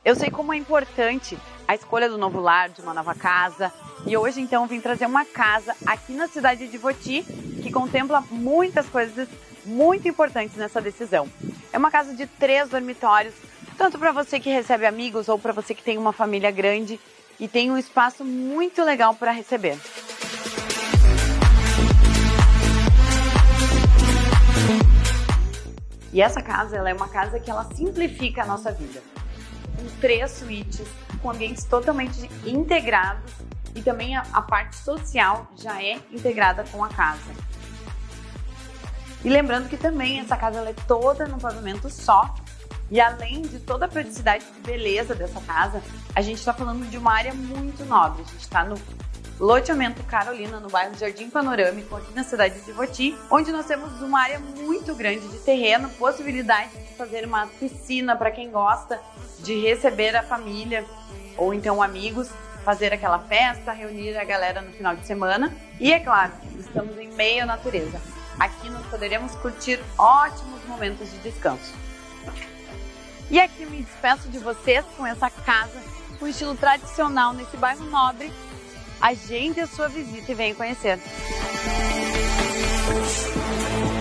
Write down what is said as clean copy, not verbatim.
Eu sei como é importante a escolha do novo lar, de uma nova casa, e hoje então vim trazer uma casa aqui na cidade de Voti que contempla muitas coisas muito importantes nessa decisão. É uma casa de 3 dormitórios, tanto para você que recebe amigos ou para você que tem uma família grande, e tem um espaço muito legal para receber. E essa casa, ela é uma casa que ela simplifica a nossa vida. Com 3 suítes, com ambientes totalmente integrados, e também a parte social já é integrada com a casa. E lembrando que também essa casa ela é toda no pavimento só, e além de toda a praticidade e beleza dessa casa, a gente está falando de uma área muito nobre. A gente está no loteamento Carolina, no bairro Jardim Panorâmico, aqui na cidade de Voti, onde nós temos uma área muito grande de terreno, possibilidade de fazer uma piscina para quem gosta de receber a família ou então amigos, fazer aquela festa, reunir a galera no final de semana. E é claro, estamos em meio à natureza. Aqui nós poderemos curtir ótimos momentos de descanso. E aqui eu me despeço de vocês com essa casa, com estilo tradicional nesse bairro nobre. Agende a sua visita e venha conhecer.